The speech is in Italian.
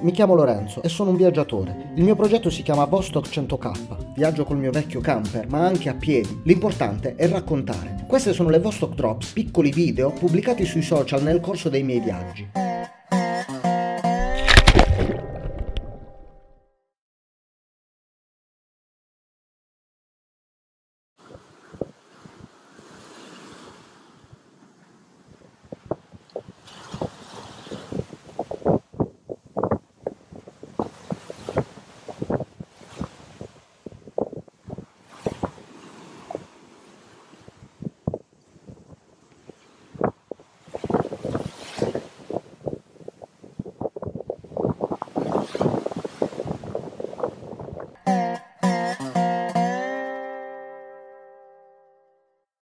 Mi chiamo Lorenzo e sono un viaggiatore. Il mio progetto si chiama Vostok 100K. Viaggio col mio vecchio camper, ma anche a piedi. L'importante è raccontare. Queste sono le Vostok Drops, piccoli video pubblicati sui social nel corso dei miei viaggi.